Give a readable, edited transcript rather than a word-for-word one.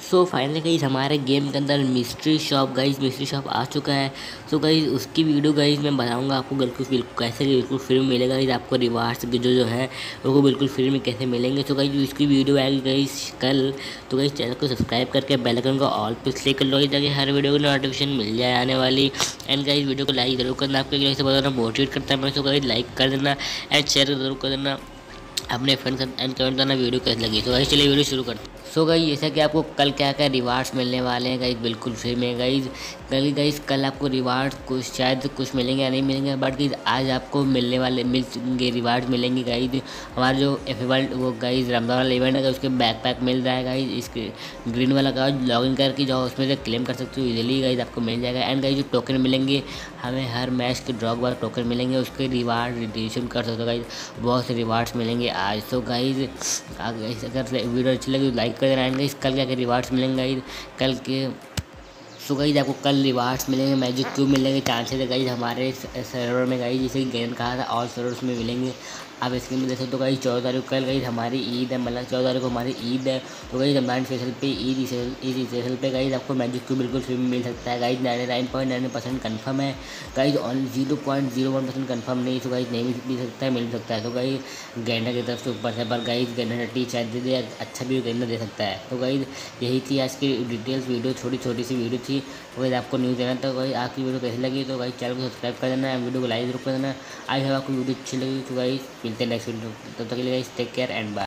सो finally guys हमारे game के अंदर मिस्ट्री शॉप आ चुका है। सो गाइस उसकी वीडियो गाइस मैं बताऊंगा आपको बिल्कुल कैसे बिल्कुल फ्री में मिलेगा गाइस, आपको रिवार्ड्स जो है वो बिल्कुल फ्री में कैसे मिलेंगे। सो गाइस इसकी वीडियो आएगी गाइस कल। तो गाइस चैनल को सब्सक्राइब करके बेल आइकन को ऑल पे क्लिक कर लो ताकि हर वीडियो की नोटिफिकेशन मिल जाए आने वाली। एंड गाइस वीडियो को लाइक जरूर करना, आपके गाइस से बहुत मोटिवेट करता है मैं। सो गाइस लाइक कर देना एंड शेयर जरूर कर देना अपने फ्रेंड्स एंड कमेंट करना वीडियो कैसे लगी। तो गाइस चलिए वीडियो शुरू करते हैं। सो गाइस जैसा कि आपको कल क्या क्या रिवार्ड्स मिलने वाले हैं गाइस बिल्कुल फ्री में गाइस। कल आपको रिवार्ड्स कुछ शायद कुछ मिलेंगे या नहीं मिलेंगे, बट गाइस आज आपको मिलेंगे रिवार्ड्स मिलेंगे गाइस। हमारा जो वर्ल्ड वो गाइस रमजान वाला इवेंट है उसके बैकपैक मिल रहा है गाइस। इसके ग्रीन वाला का लॉगिन करके जाओ उसमें से क्लेम कर सकते हो इजीली गाइस, आपको मिल जाएगा। एंड गाइस जो टोकन मिलेंगे हमें हर मैच के ड्रॉप वाला टोकन मिलेंगे, उसके रिवार्ड रिडीम कर सकते हो गाइस। बहुत से रिवार्ड्स मिलेंगे आज। तो गाइस अगर वीडियो अच्छी लगी तो लाइक कर देना। एंड गाइस कल क्या क्या रिवार्ड्स मिलेंगे गाइस कल के। सो गाइस आपको कल रिवार्ड्स मिलेंगे, मैजिक क्यूब मिलेंगे चांसेस है गाइस हमारे सर्वर में गाइस, जैसे कि गेम कहा था ऑल सर्वर्स में मिलेंगे। आप स्क्रीन में देख सकते हो गाइस 14 तारीख को कल गाइस हमारी ईद है, मतलब 14 तारीख को हमारी ईद है। तो गाइस रमजान स्पेशल पे ईद स्पेशल पे गाइस आपको मैजिक क्यूब बिल्कुल फ्री में मिल सकता है गाइस। 99.99% कन्फर्म है गाइस, ऑन 0.01% कन्फर्म नहीं। तो गाइस नहीं मिल सकता है, मिल सकता है। तो गाइस गैंडा की तरफ से ऊपर से, पर गाइस गैंडा टी शायद दे दे, अच्छा भी गैंडा दे सकता है। तो गाइस यही थी आज की डिटेल्स वीडियो, छोटी सी वीडियो थी। तो गाइस आपको न्यूज़ देना था। गाइस आपकी वीडियो कैसी लगी तो गाइस चैनल को सब्सक्राइब कर देना, वीडियो को लाइक जरूर कर देना। आई होप आपको वीडियो अच्छी लगी। तो गाइस मिलते हैं नेक्स्ट वीडियो, तब तक के लिए guys take care and bye.